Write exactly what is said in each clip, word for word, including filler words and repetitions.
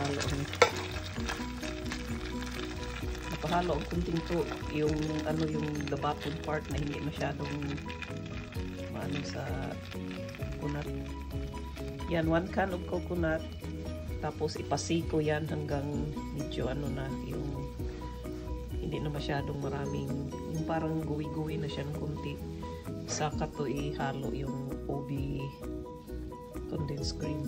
napahalo. Napahalo ang kunting to. Yung ano yung the bottom part na hindi masyadong ano sa coconut. Yan, one can of coconut. Tapos ipasiko yan hanggang medyo ano na yung hindi na masyadong maraming yung parang guwi-guwi na siya ng kunti. Saka to ihalo yung O B condensed cream.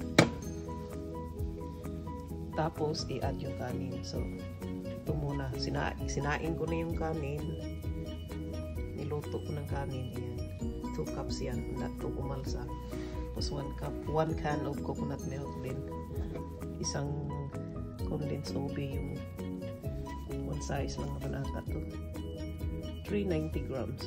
Tapos i-add yung kanin. So ito muna, sina sinain ko na yung kanin. Niluto ko ng kanin yan. two cups yan, not to umalsa. Tapos one cup, one can of coconut milk din. Isang condensed O B yung one size lang naman ata to. three ninety grams.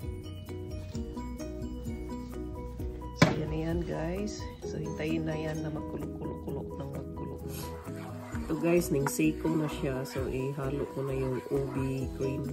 So yan na yan guys. So hintayin na yan na magkulo-kulo-kulo ng magkulo. Ito guys, ningsiko na siya. So ihalo ko na yung O B cream.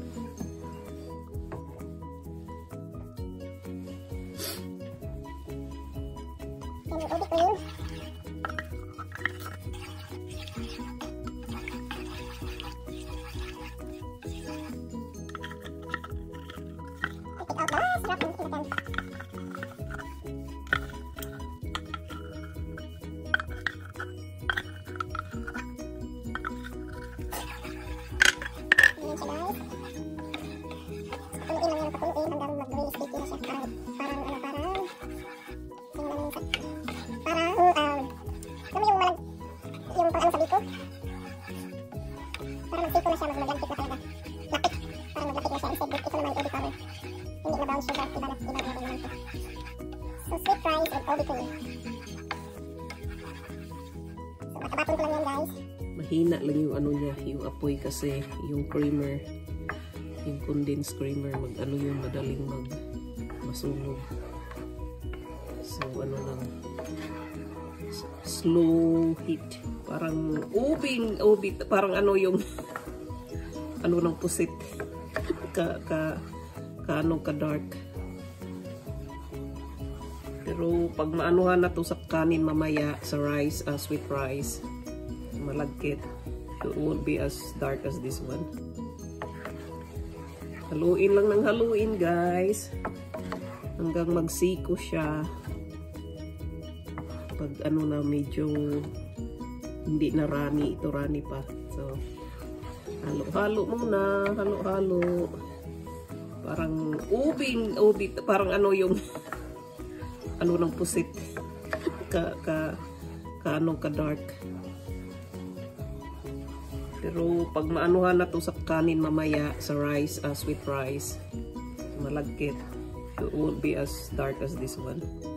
So sweet rice and O B cream. So makabaton ko lang yan guys. Mahina lang yung ano niya, yung apoy kasi yung creamer, yung condensed creamer, mag ano yung madaling mag masunog. So ano lang, slow heat. Parang ubing, ubit, parang ano yung ano ng pusit. ka ka ka ano ka dark. Pero pag maanuhan na to sa kanin mamaya sa rice, uh, sweet rice, malagkit, it won't be as dark as this one. Haluin lang ng haluin guys hanggang magsiko siya. Pag ano na medyo hindi na rani, ito rani pa. So halo-halo muna, halo-halo. Parang ubing, ubit, parang ano yung ano ng pusit. ka ka ka ano ka dark. Pero pag maanuhan na to sa kanin mamaya sa rice, uh, sweet rice, malagkit, it won't be as dark as this one.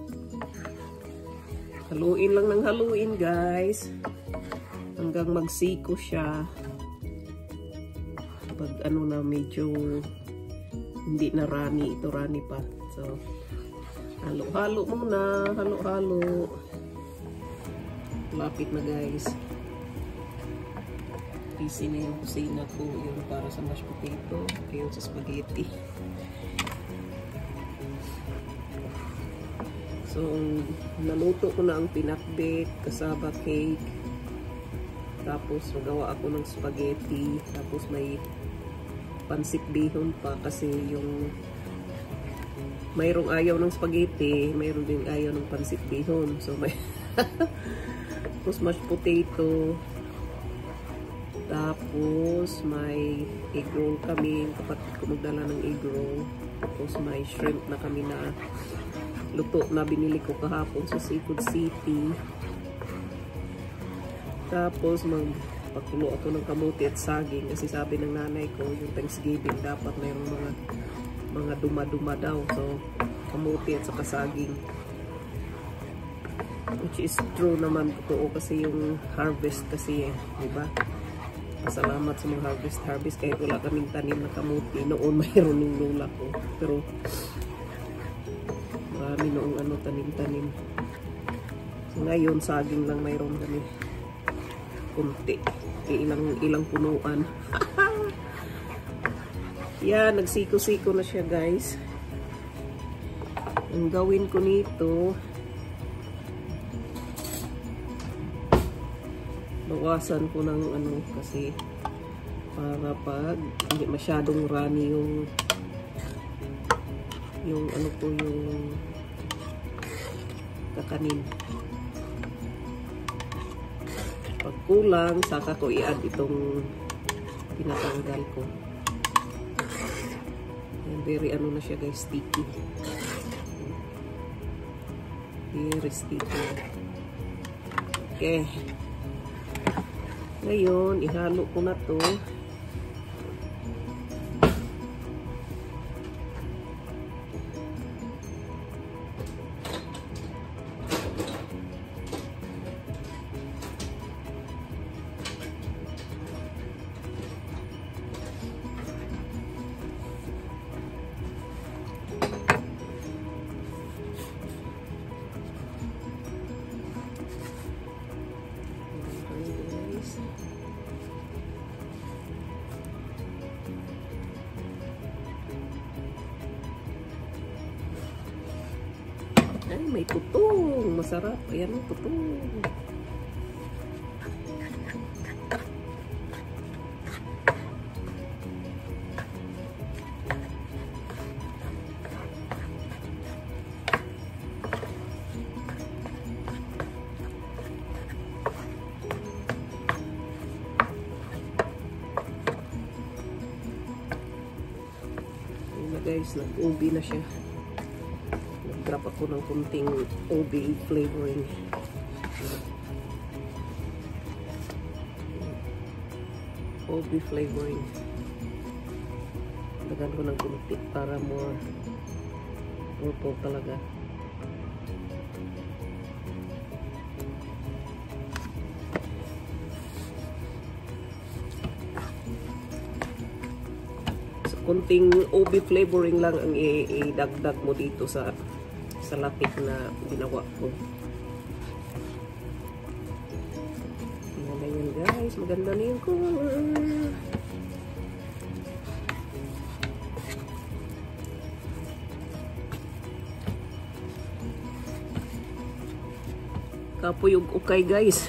Haluin lang ng haluin guys hanggang magsiko siya. Pag ano na medyo hindi na rani, ito rani pa. So halo-halo muna, halo-halo. Lapit na guys. Busy na yung kusina ko, yung para sa mashed potato, ayun sa spaghetti. So naluto ko na ang pinakbet, kasaba cake. Tapos magawa ako ng spaghetti, tapos may pansit bihon pa kasi yung mayroong ayaw ng spaghetti, mayroong din ayaw ng pansit bihon. So may tapos mashed potato. Tapos may egg roll kami, kapatid ko magdala ng egg roll. Tapos may shrimp na kami na luto na binili ko kahapon sa Seafood City. Tapos magpakulo ako ng kamuti at saging kasi sabi ng nanay ko yung Thanksgiving dapat mayroong mga mga duma-duma daw. So kamuti at saka saging, which is true naman, totoo kasi yung harvest kasi eh, diba? Salamat sa mga harvest harvest kahit wala kaming tanim na kamuti noon, mayroon yung lola ko, pero marami noong ano tanim-tanim. So ngayon saging lang mayroon kami kunti, ilang ilang punuan. Yan, nagsiko-siko na siya guys. Ang gawin ko nito, Bawasan ko ng ano kasi para pag hindi masyadong runny yung yung ano po yung kakanin. Pag kulang, saka ko i-add itong pinatanggal ko. Ayan, very ano na siya guys, sticky. Very sticky. Okay. Ngayon, ihalo ko na to. Ay, may tutong. Masarap. Ayan ang tutong. Ayan na guys, nag-ubi na siya. Nag-drop ako ng kunting O B flavoring. O B flavoring. Lagyan ko ng kunti para more purple talaga. So, kunting O B flavoring lang ang i-dagdag mo dito sa sa latik na ginawa ko. Ayan na yun guys. Maganda na yung color. Kapoy yung ukay guys.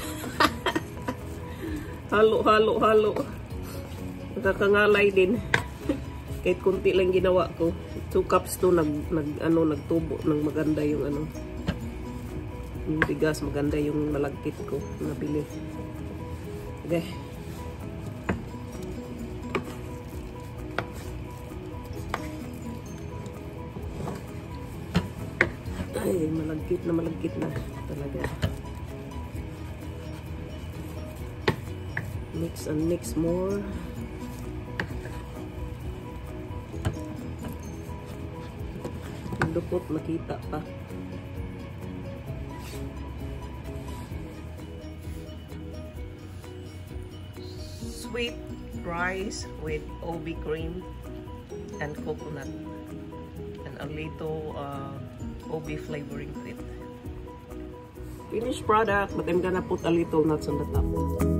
Halo, halo, halo. Nakakangalay din. Kahit kunti lang ginawa ko. Two cups to nag, nag ano nagtubo ng maganda yung ano yung bigas, maganda yung nalagkit ko nabili. Okay. Ay, malagkit na malagkit na talaga. Mix and mix more. Lupot makita pa. Sweet rice with O B cream and coconut and a little uh, O B flavoring to it. Finished product, but I'm gonna put a little nuts on the top.